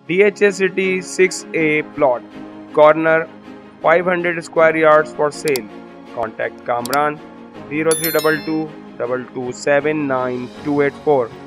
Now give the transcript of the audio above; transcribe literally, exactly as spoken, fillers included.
D H A City six A plot, corner, five hundred square yards for sale. Contact Kamran zero three two two two two seven nine two eight four.